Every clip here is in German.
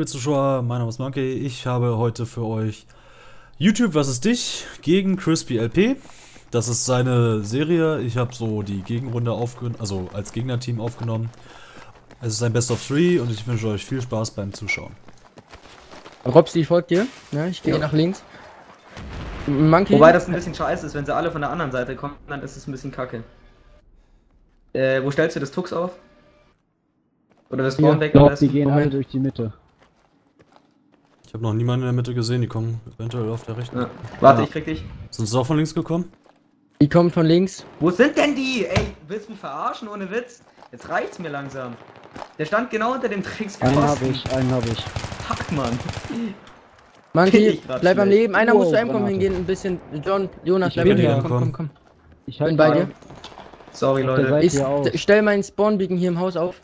Zuschauer, mein Name ist Monkey. Ich habe heute für euch YouTube vs. dich gegen Crispy LP. Das ist seine Serie. Ich habe so die Gegenrunde aufgenommen, also als Gegnerteam aufgenommen. Es ist ein Best of 3 und ich wünsche euch viel Spaß beim Zuschauen. Robsi, ich folge dir. Ja, ich gehe nach links. Monkey. Wobei das ein bisschen scheiße ist, wenn sie alle von der anderen Seite kommen, dann ist es ein bisschen kacke. Wo stellst du das Tux auf? Oder das Spawnback? Ich glaube, die gehen alle durch die Mitte. Ich habe noch niemanden in der Mitte gesehen, die kommen eventuell auf der rechten. Ja. Warte, ich krieg dich. Sind sie auch von links gekommen? Die kommen von links. Wo sind denn die? Ey, willst du mich verarschen ohne Witz? Jetzt reicht's mir langsam. Der stand genau unter dem Einen habe ich. Fuck, Mann. Monkey, bleib am schlecht. Leben. Einer muss zu M kommen Granate. hingehen, ein bisschen. Jonas, Ich bleib bin am Leben. hier. Komm. Ich Bin bei dir. Sorry, Auf der Leute. Seite. Ich hier aus. stell meinen Spawnbeacon hier im Haus auf.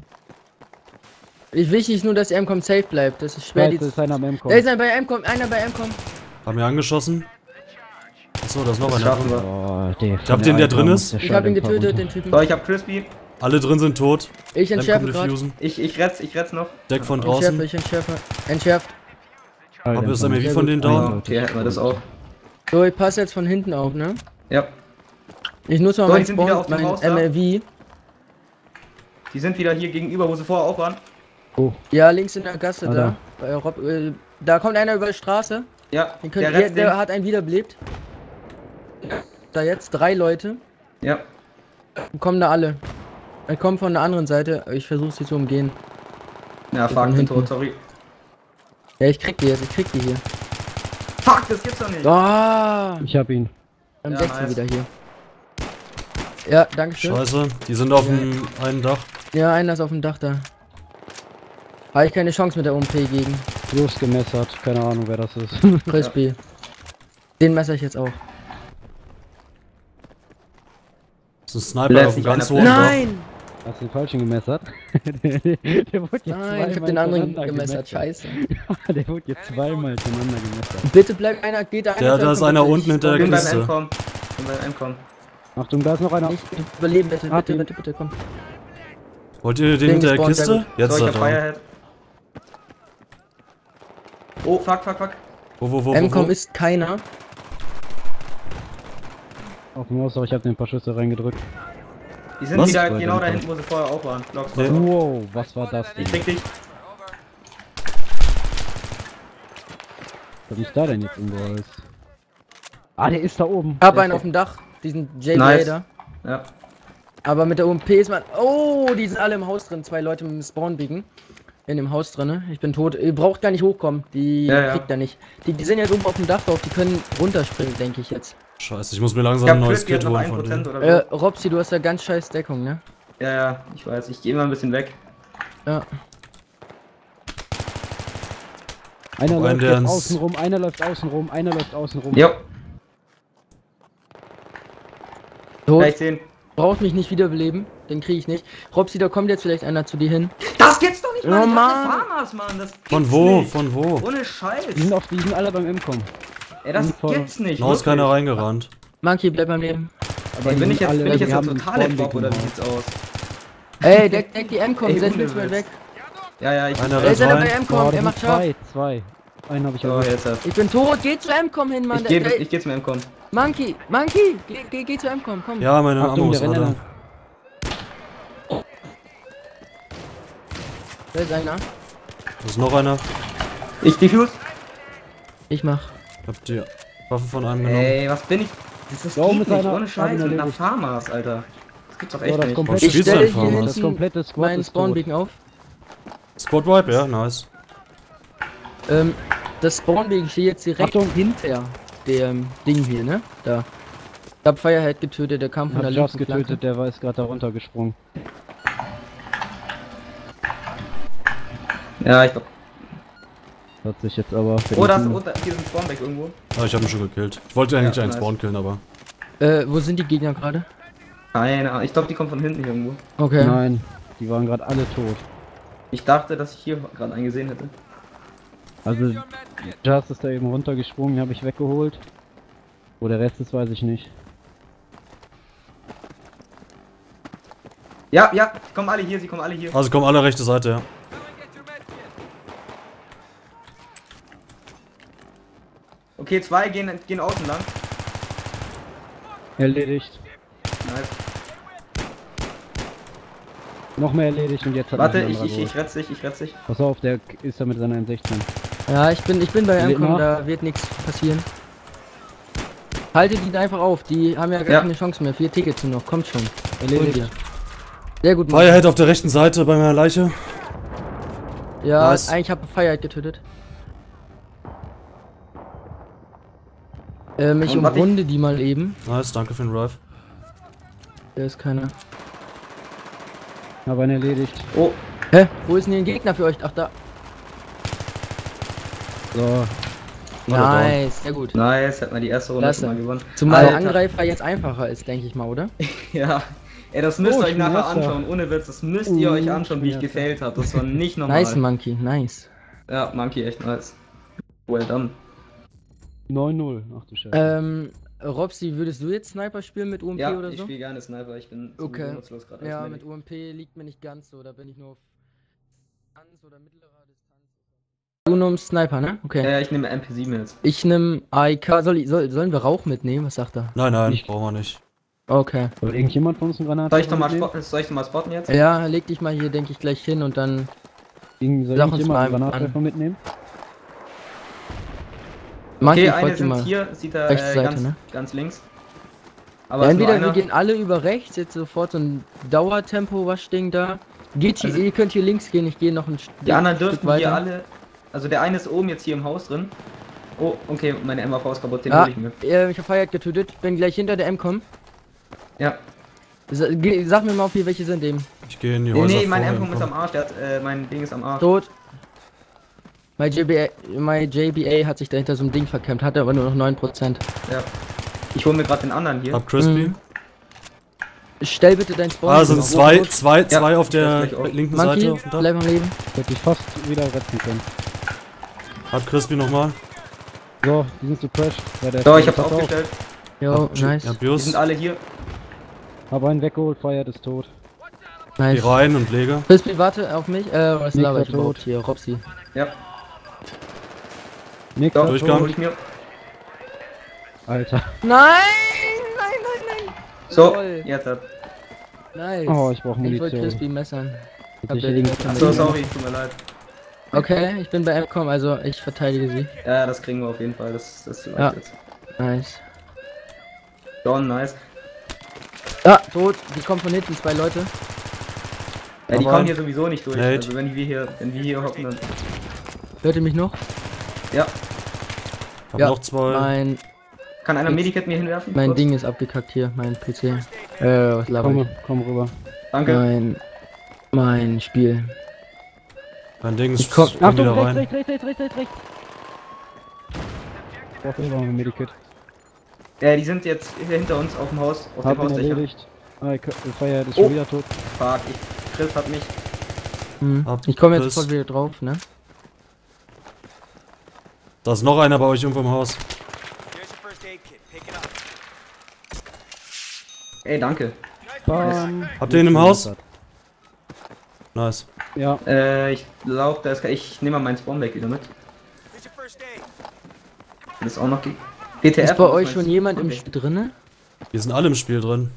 Wichtig ist nur, dass M-Com safe bleibt. Das ist schwer. Scheiße, ist einer am M Da ist einer bei M-Com, Haben wir angeschossen? Achso, da ist noch Das einer schaffen drin. wir. Oh, der Habt ihr den, der drin ist? Ich habe ihn getötet, den Typen. So, ich hab Crispy. Alle drin sind tot. Ich Dann entschärfe kommt gerade. Diffusen. Ich retz noch. Deck von draußen. Ich entschärfe. Entschärft. Hab ihr das MLV Sehr von gut. denen down? Okay, hätten wir das auch. So, ich passe jetzt von hinten auf, ne? Ja. Ich nutze mal So, die mein sind wieder auf dem mein Haus da. MLV. Die sind wieder hier gegenüber, wo sie vorher auch waren. Ja, links in der Gasse da. Alter. Bei da kommt einer über die Straße. Ja, Den der könnt, rettet der den. hat einen wiederbelebt. Da jetzt 3 Leute. Ja. Kommen da alle. Er kommt von der anderen Seite. Ich versuche sie zu umgehen. Ja, Von fuck, bin hinten. tot, sorry. Ja, ich krieg die jetzt. Ich krieg die hier. Fuck, das gibt's doch nicht. Ah! Ich hab ihn. Dann Ja, 16 nice. wieder hier. Ja, danke schön. Scheiße, die sind auf dem einen Dach. Ja, einer ist auf dem Dach da. Habe ich keine Chance mit der OMP gegen Los gemessert. Keine Ahnung, wer das ist. Crispy. Den messer ich jetzt auch. Das ist ein Sniper Lässt auf dem sich ganz einer hohen Dach. Nein! Hast du den falschen gemessert? Der wurde jetzt Nein, ich hab zweimal den anderen hintereinander gemessert. Scheiße. Der wurde jetzt zweimal hintereinander gemessert. Bitte bleib einer, geht da einer. Da ist einer unten hinter der Bin beim Kiste. Endcom. Bin beim Endcom. Achtung, da ist noch einer. Nicht überleben, bitte, Hab bitte, ihn. bitte, komm. Wollt ihr den Den hinter der gespawnt, sehr Kiste? gut. Jetzt So, ist ich er hab da. Firehead. Oh, fuck. Wo? M-Com ist keiner. Auf dem Haus, aber ich hab den ein paar Schüsse reingedrückt. Die sind Was? wieder genau da hinten, wo sie vorher auch waren. Blocks. Nee. Wow, was war das denn? Ich krieg dich. Was ist da denn jetzt umgeholzt? Ah, der ist da oben. Hab Der einen ist auf dem Dach, diesen JBA Nice. da. Ja. Aber mit der OMP ist man. Oh, die sind alle im Haus drin. 2 Leute mit dem Spawnbeacon. In dem Haus drin. Ich bin tot. Ihr braucht gar nicht hochkommen. Die Ja. kriegt er nicht. Die sind jetzt oben auf dem Dach drauf. Die können runterspringen, denke ich jetzt. Scheiße, ich muss mir Ich langsam ein hab neues Crispy hat Kit noch holen von 1% denen. oder so. Robsi, du hast ja ganz scheiß Deckung, ne? Ja, ich weiß. Ich gehe mal ein bisschen weg. Ja. Einer Einen, läuft der jetzt ins- außen rum, einer läuft außen rum, einer läuft außen rum. Jo, Tot. gleich sehen. Braucht mich nicht wiederbeleben. Den kriege ich nicht. Robsi, da kommt jetzt vielleicht einer zu dir hin. Das gibt's doch nicht, Oh, Mann. Ich Mann. hab Farmers, Mann. Das gibt's Von wo? nicht. Von wo? Ohne Scheiß. Die sind alle beim M-Com. Ey, das voll. gibt's nicht. Noch ist keiner wirklich. reingerannt. Monkey, bleib beim Leben. Aber Ey, die bin ich sind jetzt, alle- bin ich die jetzt haben so einen total Spawnweg Bock oder wie gemacht. sieht's aus? Ey, deck die M-Com. Ey, Setz ohne mich mal Witz. weg. Ja, ich. Einer Da ist einer rein. bei Oh, M-Com. Er das macht sind scharf. zwei. Einen habe ich So, auch. jetzt. Ich bin tot. Geh zu M-Com hin, Mann. Ich geh zum M-Com. Monkey, geh zu M-Com. Komm. Ja, meine Achtung, Ammo ist der rennt alle. lang. Da ist einer. Da ist noch einer. Ich diffuse. Ich mach. Ich hab die Waffe von einem genommen. Ey, was bin ich? Das So, geht mit nicht. seiner- Ohne hab Scheiß. ihn Mit einer erledigt. Farmers, Alter. Das gibt's doch So, echt das nicht. komplette, Was Ich spielst du stelle denn, hier Farmers? das hinten komplette Squad meinen ist tot. Spawnbeacon auf. Squad Wipe, ja, nice. Das Spawnbeacon steht jetzt direkt Achtung. hinter dem Ding hier, ne? Da. Ich hab Firehead getötet, der kam Ich von der hab Just linken getötet, Flanke. der war ist gerade da runtergesprungen. Ja, ich glaub. Hat sich jetzt aber. für Oh, den das, Team- oh, da, hier ist ein Spawnback irgendwo. Ah, ich hab ihn schon gekillt. Ich wollte eigentlich Ja, einen nice. Spawn killen, aber. Wo sind die Gegner gerade? Keine Ahnung. Ich glaube, die kommen von hinten irgendwo. Okay. Nein, die waren gerade alle tot. Ich dachte, dass ich hier gerade einen gesehen hätte. Also, Just ist da eben runtergesprungen, habe ich weggeholt. Wo der Rest ist, weiß ich nicht. Ja, sie kommen alle hier. Also kommen alle rechte Seite, ja. Okay, 2 gehen außen lang. Erledigt. Nice. Noch mehr erledigt und jetzt hat Warte, mich ein anderer ich geholt. retz dich. Pass auf, der ist da mit seiner M16. Ja, ich bin bei Lebt Amcom, noch? da wird nichts passieren. Haltet ihn einfach auf, die haben ja gar Ja. keine Chance mehr. 4 Tickets sind noch, kommt schon. Erledigt. Hol dir. Sehr gut. Firehead auf der rechten Seite bei meiner Leiche. Ja, Nice. eigentlich habe ich Firehead getötet. Ich Und warte, umrunde die mal eben. Nice, danke für den Revive. Da ist keiner. Aber einen erledigt. Oh, Hä? Wo ist denn hier ein Gegner für euch? Ach, da. So, Nice, sehr gut. nice, hat man die erste Runde Klasse. schon mal gewonnen. Zumal Alter. Angreifer jetzt einfacher ist, denke ich mal, oder? Ja. Ey, das müsst Oh, ihr ich euch bin nachher Erster. anschauen, ohne Witz, das müsst ihr euch anschauen, wie ich ich bin gefailt habe. Das war nicht normal. Nice, Monkey, nice. Ja, Monkey, echt nice. Well done. 9-0. Ach du Scheiße. Robsi, würdest du jetzt Sniper spielen mit UMP Ja, oder ich so? spiele gerne Sniper, ich bin Okay. sowieso nutzlos gerade. Ja, als mit Medic. UMP liegt mir nicht ganz so, da bin ich nur auf Distanz oder mittlerer Distanz. Du nimmst Sniper, ne? Okay. Ich nehme MP7 jetzt. Ich nehme AIK, sollen wir Rauch mitnehmen? Was sagt er? Nein, Ich- brauchen wir nicht. Okay. Soll irgendjemand von uns eine Granate Soll ich nochmal mitnehmen? spotten jetzt? Ja, leg dich mal hier, denke ich, gleich hin und dann. Soll Sag uns irgendjemand mal einen an. Granatwerfer mitnehmen? Monkey, Okay, eine folgt dir sind mal. hier, sieht er Rechte Seite, ganz, ne? ganz links. Ja, Aber ist nur entweder wir einer. gehen alle über rechts, jetzt sofort so ein Dauertempo-Waschding da. Geht hier, Also- ihr könnt hier links gehen, ich gehe noch ein Die anderen Stück dürften weiter. hier alle. Also der eine ist oben jetzt hier im Haus drin. Oh, okay, meine MAV ist kaputt, den Ja, hol ich mir. ich hab Feiert getötet, bin gleich hinter der M-Com. Ja. Sag mir mal, auf hier welche sind eben. Ich gehe in die Nee, Häuser nee, mein vorher, M-Punkt ist komm. am Arsch, der hat, mein Ding ist am Arsch. Tot. Mein JBA hat sich dahinter so ein Ding verkämpft, hatte aber nur noch 9%. Ja. Ich hol mir gerade den anderen hier. Hab Crispy. Mhm. Stell bitte dein Spawn. Ah, sind auf. zwei auf der das gleich auf. linken Monkey, Seite auf dem Dach. bleib am Leben. Hätte ich fast wieder retten können. Hab Crispy nochmal. So, die sind suppressed. Ja, der So, ist ich hab's pass auf. aufgestellt. Jo, nice. Hab Die Bios. sind alle hier. Hab einen weggeholt, Feiert ist tot. Geh Nice. rein und lege. Crispy, warte auf mich. Was Nick laber war ich überhaupt tot. hier? Robsi. Ja. Nix, So, Durchgang. hol ich mir. Alter. Nein! So, Lol. jetzt hat. Nice. Oh, ich brauch Ich wollte Munition. Crispy messern. Jetzt Hab sicher ja liegen- die- So, sorry, tut mir leid. Okay, ich bin bei M-Com, also ich verteidige sie. Ja, das kriegen wir auf jeden Fall. Das ist Ja. leicht jetzt. Nice. John, nice. Ah, tot. Die kommen von hinten, 2 Leute. Ja, die Aber- kommen hier sowieso nicht durch. Nate. Also wenn wir hier hocken, dann. Hört ihr mich noch? Ja. Hab Ja, noch zwei. Kann einer Jetzt- Medikit mir hinwerfen? Mein Kurz? Ding ist abgekackt hier, mein PC. Was laber ich? Komm rüber. Danke. Mein Spiel. Mein Ding ist Ich komm- komm wieder Achtung, rein. rechts. Brauch selber ein Medikit. Die sind jetzt hier hinter uns auf dem Haus, auf Hab dem ihn Hausdächer. erledigt. Feiert ist Oh. schon wieder tot. Fuck, Chris hat mich. Hab Ich komme jetzt das. sofort wieder drauf, ne? Da ist noch einer bei euch irgendwo im Haus. Ey, danke. Bam. Habt ihr ihn im Haus? Nice. Ja, Ich glaube, da ist. Ich nehme mal meinen Spawnback wieder mit. Das ist auch noch. PTF. Ist bei was euch meinst schon du? jemand im Okay. Spiel drinne? Wir sind alle im Spiel drin.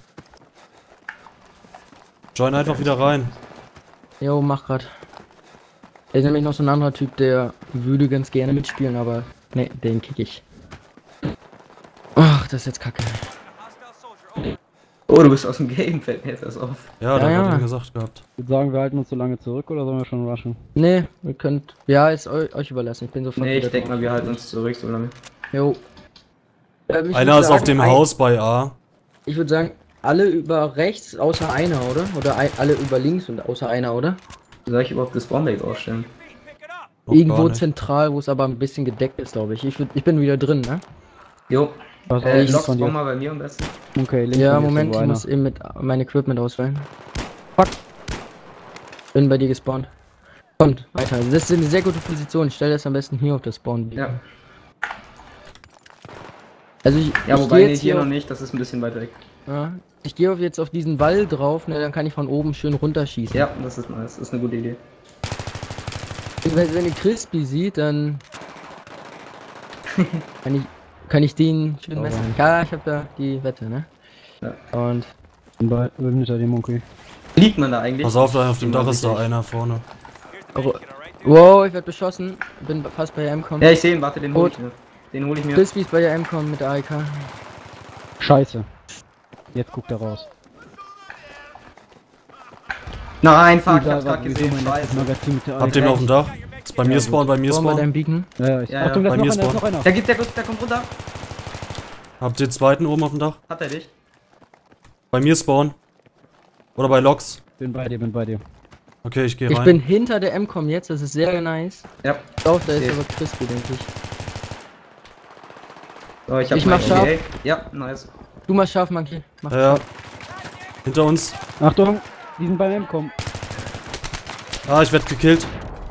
Join einfach wieder rein. Jo, mach grad. Da ist nämlich noch so ein anderer Typ, der würde ganz gerne mitspielen, aber ne, den kick ich. Ach, das ist jetzt kacke. Oh, du bist aus dem Game, fällt mir jetzt erst auf. Ja, da Ja, hat ja. er gesagt gehabt. ich würde sagen, wir halten uns so lange zurück oder sollen wir schon rushen? Ne, ihr könnt. Ja, ist euch überlassen. Ich bin sofort Nee, wieder ich denke drauf. mal, wir halten uns zurück so lange. Jo. Ich Einer würd ist auf sagen, dem Haus bei A. Ich würde sagen, alle über rechts, außer einer, oder? Oder alle über links und außer einer, oder? Soll ich überhaupt das Spawnback aufstellen? Noch Irgendwo gar nicht. zentral, wo es aber ein bisschen gedeckt ist, glaube ich. Ich bin wieder drin, ne? Jo. Was ich Lock von spawn dir? mal bei mir am besten. Okay, links Ja, von dir ist Moment, ich irgendwo muss einer. eben mit mein Equipment auswählen. Fuck. Bin bei dir gespawnt. Kommt, weiter. Also das ist eine sehr gute Position. Ich stelle das am besten hier auf das Spawn. Ja. Also ich Ja, ich wobei, gehe nee, jetzt hier hier noch auf, nicht, das ist ein bisschen weit weg. ja, ich gehe jetzt auf diesen Wall drauf, ne, dann kann ich von oben schön runterschießen. Ja, das ist nice, das ist eine gute Idee. Wenn ihr Crispy sieht, dann Kann ich den schön Sauber. messen? Ja, ich hab da die Wette, ne? Ja. Und Hinter dem Monkey. Liegt man da eigentlich? Pass auf, da auf dem Bin mir Dach ist da sicher. einer vorne. wow, ich werd beschossen. Bin fast bei der M-Com. Ja, ich sehe ihn, warte, den hol ich mir. Den hol ich mir. Crispy ist bei der M-Com mit der AEK. Scheiße. Jetzt guckt er raus. Nein, fuck, ich Da hab's war grad sowieso gesehen, mein letztes scheiße. Magazin mit der Habt ihr ihn auf dem Dach? Ist bei mir Ja, spawn, bei mir Spawn bei spawn. deinem Beacon. Ja, Ja, Achtung, da bei ist mir noch einer, da ist spawn. noch einer. Der kommt runter. Habt ihr den zweiten oben auf dem Dach? Hat er dich? Bei mir spawn. Oder bei Loks. Bin bei dir. Okay, ich gehe Ich rein. bin hinter der M-Com jetzt, das ist sehr nice. Ja. Doch, da ist Safe. aber Crispy, denke ich. So, ich hab Ich mach mein scharf. Okay. Ja, nice. Du machst scharf, Monkey. Mach. Ja. Hinter uns. Achtung, die sind beim M kommen. Ah, ich werd gekillt.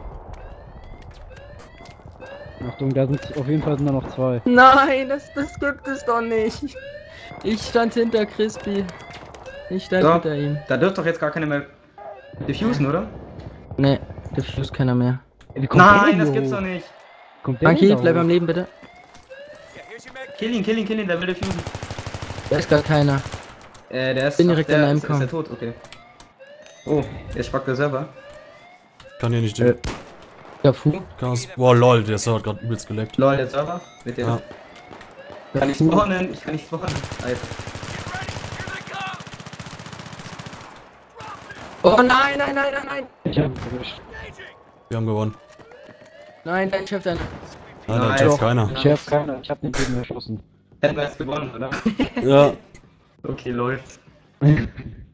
Achtung, da sind auf jeden Fall sind da noch zwei. Nein, das gibt es doch nicht. Ich stand hinter Crispy. Ich stand So. hinter ihm. Da dürft doch jetzt gar keine mehr diffusen, oder? Ne, diffuse keiner mehr. Wie kommt der Nein, denn das so? gibt's doch nicht. Kommt der Monkey, denn da bleib hoch? am Leben bitte. Kill ihn, der will diffusen. Da ist gar keiner. Der ist. Bin direkt der, an der ist MK. er tot, okay. Oh, jetzt spackt er selber. Kann hier nicht den Ja, Fu. Gas. Boah, lol, der hat gerade übelst geleckt. Lol, der Server. Seht ihr Ja. das? Kann ich spawnen? Ich kann nicht spawnen. Alter. Oh nein, nein, nein, nein, nein. Ich hab ihn erwischt. Wir haben gewonnen. Nein, dein Chef, dein. Nein, da Nice. checkt keiner. Ich hab keiner, ich hab den Typen erschossen. Hätten wir jetzt gewonnen, oder? Ja. Okay, läuft.